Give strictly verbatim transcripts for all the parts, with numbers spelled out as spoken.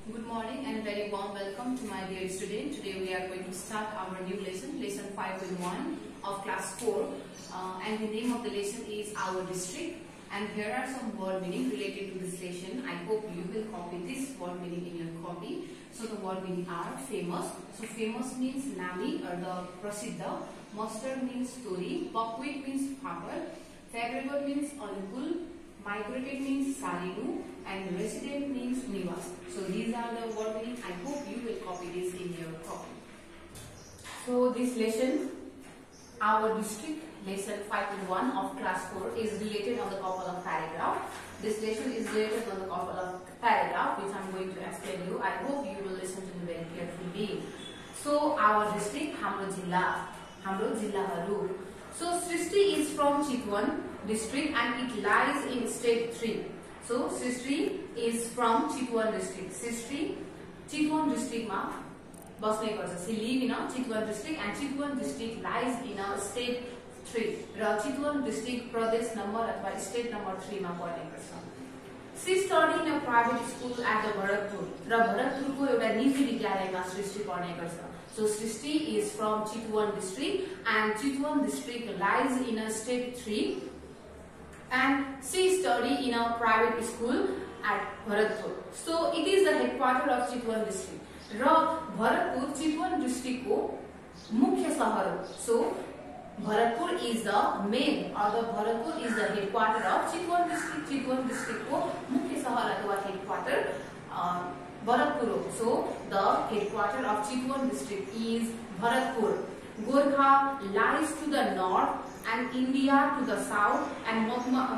Good morning and very warm welcome to my dear student. Today we are going to start our new lesson, lesson five point one of class four, uh, and the name of the lesson is Our District. And here are some word meaning related to this lesson. I hope you will copy this word meaning in your copy. So the word meaning are famous. So famous means nami or the prasiddha. Mustard means story. Buckwheat means farmer. Favorable means anukul. Migrated means sarinu, and resident means nivas. So these are the word meaning. I hope you will copy this in your copy. So this lesson, Our District, lesson five point one of class four, is related on the couple of paragraph. This lesson is related on the couple of paragraph which I am going to explain you. I hope you will listen to me very carefully. So our district, hamro jilla, hamro jillaharu. So Srishti is from Chitwan district and it lies in state three. So Srishti is from Chitwan district. Srishti Chitwan district ma basne garcha. She live in a Chitwan district and Chitwan district lies in a state three. Ra Chitwan district pradesh number athwa state number three ma पर्ने गर्छ. She studied in a private school at the Bharatpur. Ra Bharatpur को एउटा निजी विद्यालयमा सृष्टि पढ्ने गर्छ. So Srishti is from Chitwan district and Chitwan district lies in a state three, and she studied in a private school at Bharatpur. So it is the headquarter of Chitwan district. Ra Bharatpur Chitwan district ko mukhya shahar ho. So Bharatpur is the main or the Bharatpur is the headquarter of Chitwan district. Chitwan district ko mukhya shahar athwa headquarter uh, Bharatpur. So the headquarter of Chitwan district is Bharatpur. Gorkha lies to the north and India to the south, and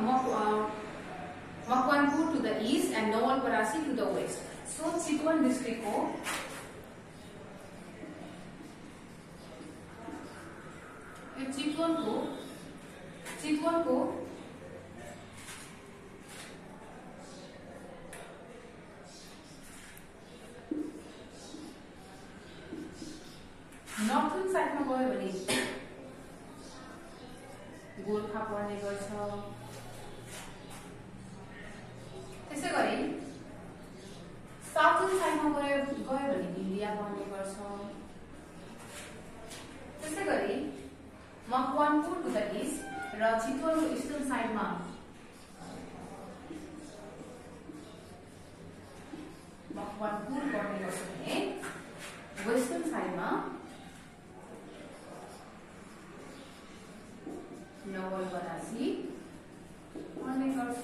Makwanpur to the east and Nawalparasi to the west. So Chitwan district ko Chitwan ko Chitwan ko नर्थन साइडमा गयो भने गोर्खा पर्ने गर्छ. त्यसैगरी southern साइडमा गयो गयो भने इन्डिया पर्ने गर्छ. त्यसैगरी मकवानपुर टु द इस्ट र चितवनको इस्टर्न साइडमा मकवानपुर पर्ने गर्छ भने वेस्टर्न साइडमा नवलपरासी पर्ने गर्छ.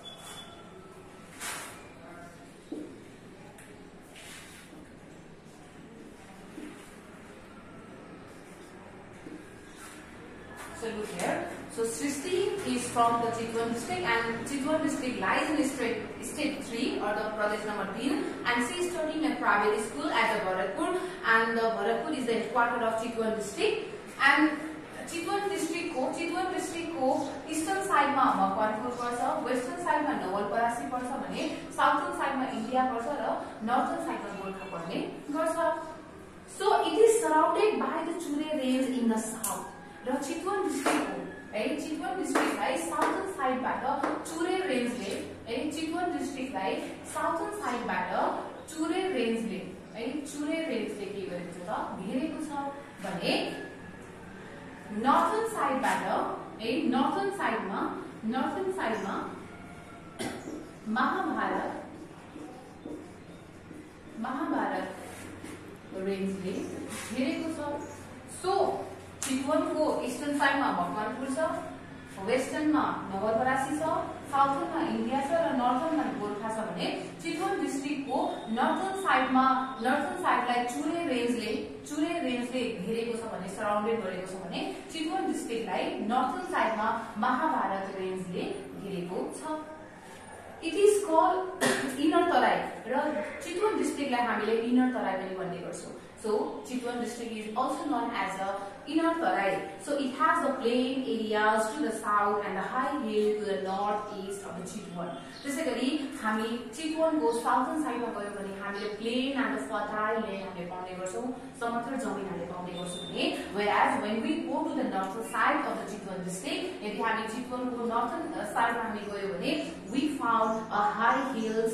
So look here. So Srishti is from the Chitwan district and Chitwan district lies in state, state three or the Pradesh number three, and she is studying in a private school at the Bharatpur, and the Bharatpur is the headquarter of Chitwan district. And Chitwan district को Chitwan district को eastern side मा मकवानपुर पर्छ, western side मा नवलपरासी पर्छ भने southern side मा India पर्छ र northern side मा गोर्खा पर्ने गर्छ. So it is surrounded by the Chure range in the south. र Chitwan district को है Chitwan district लाई southern side बाट Chure range ले है Chitwan district लाई southern side बाट Chure range ले है Chure range ले के गरेको छ त घेरेको छ भने northern side बाट ए northern side मा northern side मा महाभारत महाभारत रेंज ले घेरेको छ. सो चितवन को ईस्टर्न साइड मा मकवानपुर छ, वेस्टर्न मा नवलपरासी छ, साउथर्न मा इन्डिया छ र नर्थर्न मा गोर्खा छ भने चितवन डिस्ट्रिक्ट को नर्थर्न साइड मा नर्थर्न साइड लाई चुरे रेंज ले चुरे रेंज ले घेरेको छ भने सराउन्डेड गरेको छ भने चितवन डिस्ट्रिक्ट लाई नर्थर्न साइड मा महाभारत रेंज ले घेरेको छ. It is called inner Terai र चितवन डिस्ट्रिक्ट लाई हामीले इनर तराई पनि भन्ने गर्छौं. So Chitwan district is also known as a inner Tarai. So it has the plain areas to the south and the high hill to the northeast of the Chitwan. त्यसैगरी हामी Chitwan को southern side मा गयो भने हामीले plain and the fertile land हामीले पाउने गर्छौं, समतल जमिन हामीले पाउने गर्छौं भने whereas when we go to the northern side of the Chitwan district, यदि हामी Chitwan को northern side मा हामी गयो भने we found a high hills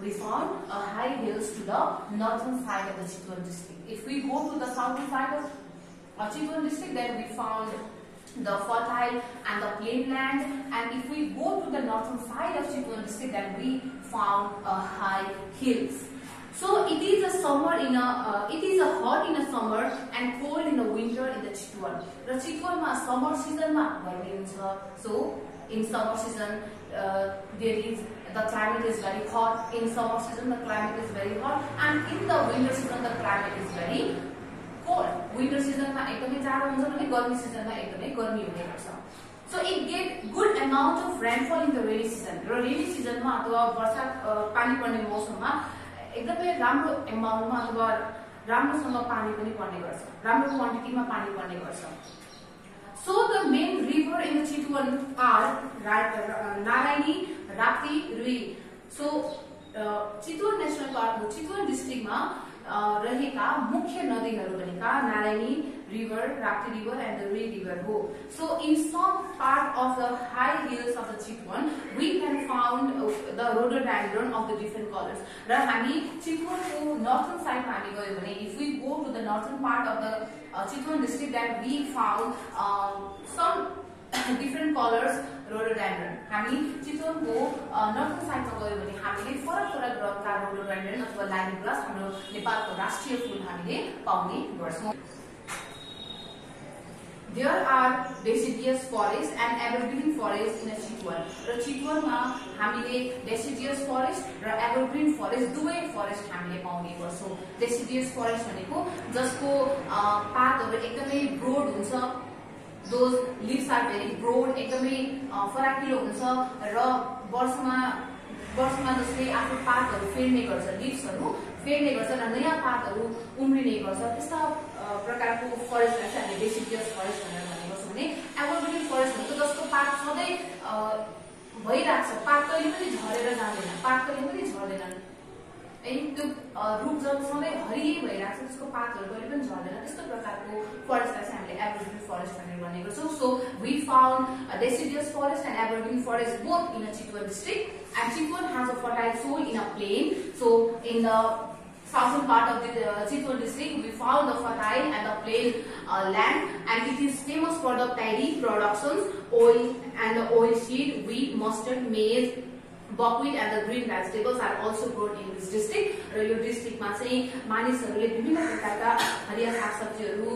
we found a high hills to the northern side of the Chitwan district. If we go to the southern side of uh, Chitwan district, then we found the fertile and the plain land, and if we go to the northern side of Chitwan district, then we found a high hills. So it is a summer in a uh, it is a hot in a summer and cold in a winter in the Chitwan. The Chitwan ma summer season ma garmi huncha. So in summer season uh, there is the climate is very hot. In summer season the climate is very hot, and in the winter season the climate is very cold. Winter season ma ekdamai jado huncha भने गर्मी season ma ekdamai गर्मी हुने गर्छ. So it get good amount of rainfall in the rainy season. र rainy season ma अथवा वर्षा पानी पर्ने मौसममा एकदमै राम्रो एमाउन्टमा अथवा राम्रोसँग पानी पनि पर्ने गर्छ, राम्रो क्वान्टिटीमा पानी पर्ने गर्छ. So the main river in the Chitwan are Narayani, Rapti, Rui. So uh, Chitwan National Park, Chitwan district ma uh, रहेका मुख्य नदीहरू भनेका Narayani river, Rapti river and the Rui river ho. So in some part of the high hills of the Chitwan, we can found uh, the rhododendron of the different colors. र हामी Chitwan को northern side मा हामी गयो भने, if we go to the northern part of the uh, Chitwan district, that we found um, some different colors rhododendron. हामी Chitwan को uh, northern side मा गयो भने हामीले फरक फरक रङका rhododendron अथवा लाइनोग्रास हाम्रो नेपालको राष्ट्रिय फूल हामीले पाउने गर्छौं. There are deciduous forest and evergreen forest in a Chitwan. र Chitwan मा हामीले deciduous forest र evergreen forest दुवै forest हामीले पाउने गर्छौं. Deciduous forest भनेको जसको पातहरु एकदमै broad हुन्छ, those leaves are very broad, एकदमै फराकिलो हुन्छ र वर्षमा वर्षमा जस्तै आफ्नो पातहरु फेर्ने गर्छ, leavesहरु फेर्ने गर्छ र नयाँ पातहरु उम्रिने गर्छ. त्यस्ता प्रकारको फरेस्टलाई चाहिँ हामीले deciduous forest भनेर भनेको छौं. भने evergreen forest भनेको जसको पात सधैँ भइराख्छ, पात कहिले पनि झरेर जाँदैन, पात कहिले पनि झर्दैन. ए त्यो रुख जब सधैँ हरियै भइराख्छ, त्यसको पातहरु कहिले पनि झर्दैन, त्यस्तो प्रकारको फरेस्टलाई चाहिँ हामीले evergreen forest भनेर भनेको छौं. So we found a deciduous forest and evergreen forest both in a Chitwan district, and Chitwan has a fertile soil in a plain. So in the southern part of the uh, Chitwan district, we found the fertile and the plain uh, land, and it is famous for the paddy productions, oil and the oil seed, wheat, mustard, maize, buckwheat and the green vegetables are also grown in this district. र यो डिस्ट्रिक्टमा चाहिँ मानिसहरूले विभिन्न प्रकारका हरिया सागसब्जीहरू,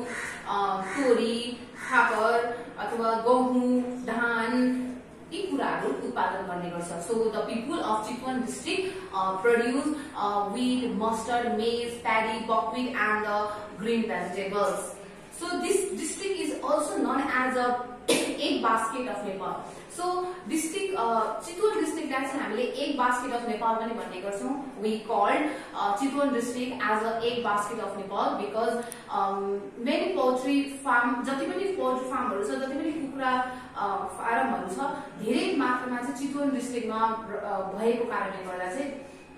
तोरी, फापर अथवा गहुँ, धान यी कुराहरू उत्पादन गर्ने गर्छ. So the people of Chitwan district uh, produce uh, wheat, mustard, maize, paddy, buckwheat and the green vegetables. So this district is also known as a egg basket of Nepal. So district uh, Chitwan district चाहिँ हामीले egg basket of Nepal पनि भन्ने गर्छौं. We called uh, Chitwan district as a egg basket of Nepal because um, many poultry farm, जति पनि poultry farmहरु छ, जति पनि कुखुरा फार्महरु छ, धेरै मात्रामा चाहिँ Chitwan districtमा भएको कारणले गर्दा चाहिँ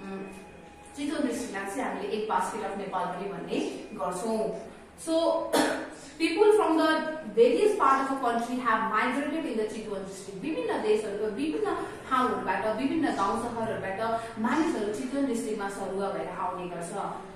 Chitwan districtलाई चाहिँ हामीले egg basket of Nepal पनि भन्ने गर्छौं. So people from the various parts of the country have migrated in the Chitwan district. विभिन्न देशहरुको विभिन्न ठाउँहरुबाट, विभिन्न गाउँ शहरहरुबाट मानिसहरु Chitwan districtमा सरुवा भएर आउने गर्छ.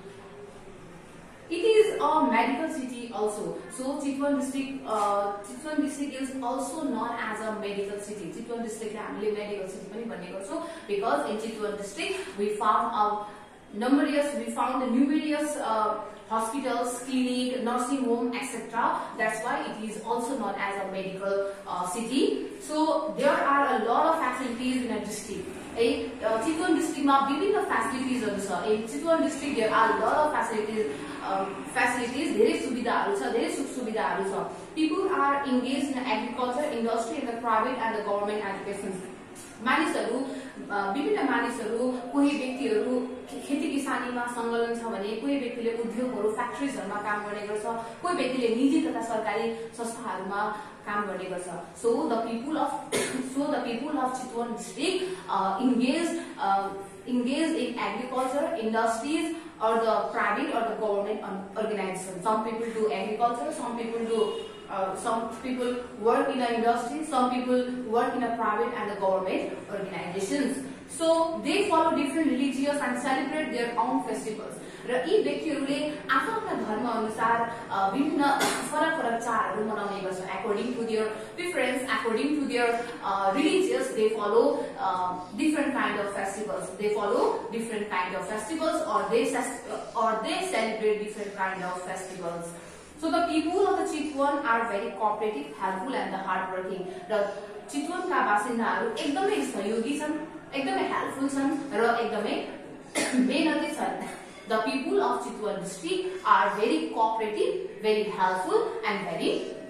It is a medical city also. So Chitwan district, uh, Chitwan district is also known as a medical city. Chitwan district हामीले medical city पनि भन्ने गर्छौं because in Chitwan district we found a numerous, we found numerous uh, hospitals, clinic, nursing home, et cetera. That's why it is also known as a medical uh, city. So there are a lot of facilities in a district. In uh, Chitwan district ma विभिन्न facilities हरु छ. In Chitwan district there are a lot of facilities. Um, facilities, धेरै सुविधाहरु छ, धेरै सुख सुविधाहरु छ. People are engaged in agriculture, industry, and the private and the government education. मानिसहरु विभिन्न मानिसहरु, कोही व्यक्तिहरु खेती किसानीमा संलग्न छ भने, कोही व्यक्तिले उद्योगहरु, फ्याक्ट्रीजहरुमा काम गर्ने गर्छ, कोही व्यक्तिले निजी तथा सरकारी संस्थाहरुमा काम गर्ने गर्छ. So the people of so the people of Chitwan district uh, engaged uh, engaged in agriculture, industries, or the private or the government organization. Some people do agriculture, some people do Uh, some people work in an industry, some people work in a private and the government organizations. So they follow different religious and celebrate their own festivals. र यी व्यक्तिहरूले आफ्ना धर्म अनुसार विभिन्न फरक फरक चाडहरू मनाउने गर्छन्. According to their preference, according to their uh, religious, they follow uh, different kind of festivals. They follow different kind of festivals, or they or they celebrate different kind of festivals. So the people of the Chitwan are very cooperative, helpful, and hardworking. र चितवनका बासिन्दाहरू एकदमै सहयोगी छन्, एकदमै helpful छन् र एकदमै मेहनती छन्. The people of Chitwan district are very cooperative, very helpful, and very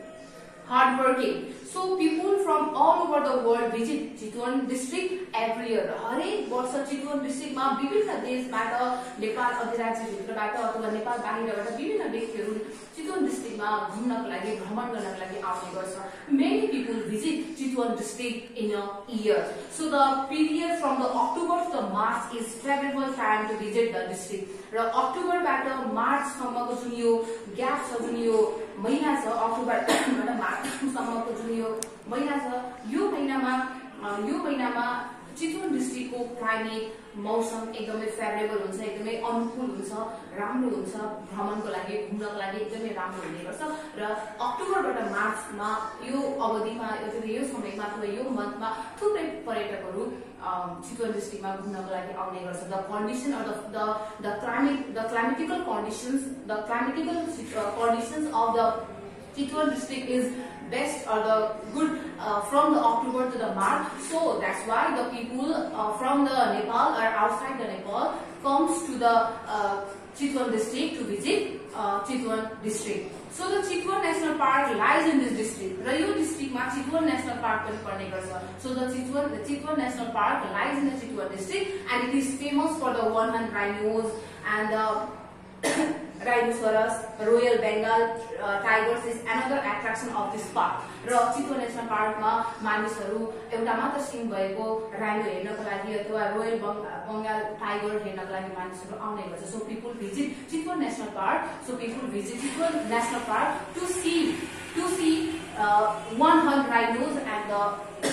hardworking. So people from all over the world visit Chitwan district every year. हरेक वर्ष चितवन डिस्ट्रिक्टमा विभिन्न देशबाट, नेपाल अधिराज्यभित्रबाट अथवा नेपाल बाहिरबाट विभिन्न व्यक्तिहरू चितवन डिस्ट्रिक्टमा घुम्नको लागि, भ्रमण गर्नको लागि आउने गर्छ. Many people visit Chitwan district in a year. So the period from the October to the March is favorable time to visit the district. र अक्टोबरबाट मार्चसम्मको जुन यो ग्याप छ, जुन यो महिना छ, अक्टोबरबाट मार्चसम्मको जुन यो महिना छ, यो महिनामा यो महिनामा चितवन डिस्ट्रिक्टको क्लाइमेट, मौसम एकदमै फेभरेबल हुन्छ, एकदमै अनुकूल हुन्छ, राम्रो हुन्छ, भ्रमणको लागि, घुम्नको लागि एकदमै राम्रो हुने गर्छ. र अक्टोबरबाट मार्चमा यो अवधिमा, यो समयमा अथवा यो मन्थमा थुप्रै पर्यटकहरू चितवन डिस्ट्रिक्टमा घुम्नको लागि आउने गर्छ. The condition or the the climate the climatical conditions the climatical conditions of the Chitwan district is best or the good uh, from the October to the March. So that's why the people uh, from the Nepal or outside the Nepal comes to the uh, Chitwan district to visit uh, Chitwan district. So the Chitwan National Park lies in this district. Rayo district ma Chitwan National Park pani parne garcha. So the Chitwan the Chitwan National Park lies in the Chitwan district, and it is famous for the one-horned rhinos and the rhinoceros. Royal Bengal uh, tigers is another attraction of this park. र Chitwan national पार्कमा मानिसहरू एउटा मात्र सिङ भएको rhino हेर्नको लागि अथवा royal Bengal tiger हेर्नको लागि मानिसहरू आउने गर्छ. So people visit Chitwan National Park. So people visit Chitwan National Park to see to see uh, one-horned rhinos and the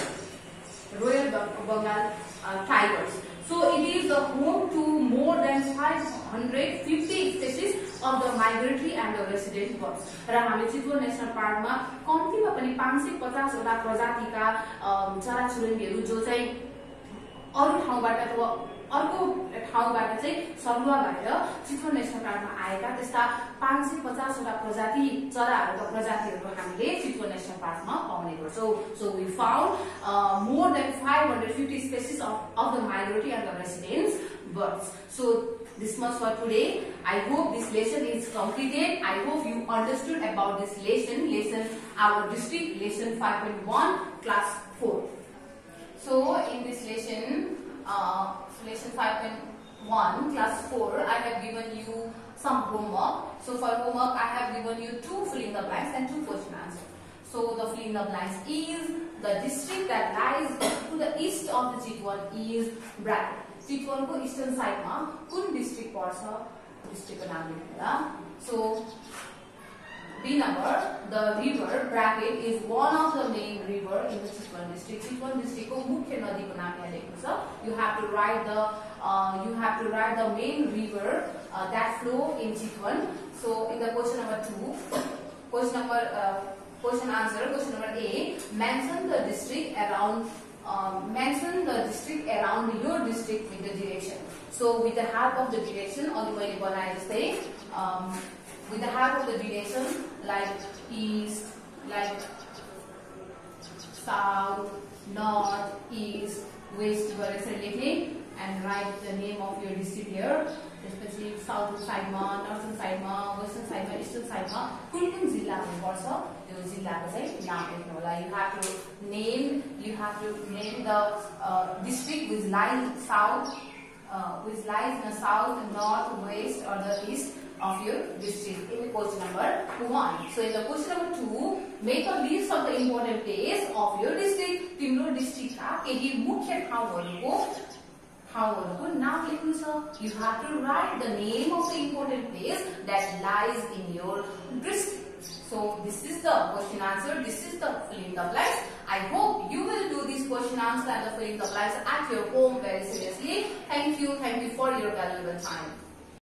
Royal Bengal uh, tigers. So it is the home to more than five hundred fifty species of the migratory and the resident birds. र हामी Chitwan national पार्कमा कम्तीमा पनि पाँच सय पचास वटा प्रजातिका चराचुरुङ्गीहरू जो चाहिँ अरु ठाउँबाट अथवा अर्को ठाउँबाट चाहिँ सरुवा भएर चितवन नेशनल पार्कमा आएका त्यस्ता पाँच सय पचास वटा प्रजाति चराहरूका प्रजातिहरू हामीले चितवन नेशनल पार्कमा पाउने गर्छौं. So we found uh, more than five hundred fifty species of, of the migratory and the resident birds. So this much for today. I hope this lesson is completed. I hope you understood about this lesson, lesson our district, lesson five point one, class four. So in this lesson, uh, lesson five point one, class four, I have given you some homework. So for homework, I have given you two fill in the blanks and two question answers. So the fill in the blanks is the district that lies to the east of the Chitwan is bracket. Chitwan को eastern side मा कुन district पर्छ? District को नाम लेख्नुला. So B number, the river bracket is one of the main river in the Chitwan district. Chitwan district को मुख्य नदी को नाम यहाँ लेख्नु छ. You have to write the uh, you have to write the main river uh, that flow in Chitwan. So in the question number two, question number uh, question answer, question number A, mention the district around. Um, mention the district around your district with the direction. So with the help of the direction, or the way I say, um, with the help of the direction, like east, like south, north, east, west, and write the name of your district here, especially southern side ma, northern side ma, western side ma, eastern side ma. कुन कुन जिल्ला हुनुपर्छ त्यो जिल्लाको चाहिँ नाम लेख्नु होला. You have to name, you have to name the uh, district which lies south, uh, which lies in the south, north, west, or the east of your district. In the question number one. So in the question number two, make a list of the important places of your district. तिम्रो district का केही मुख्य ठाउँहरूको ठाउँहरूको नाम लेख्नु छ. You have to write the name of the important place that lies in your district. So this is the question answer. This is the fill in the blanks. I hope you will do this question answer and the filling the blanks at your home very seriously. Thank you. Thank you for your valuable time.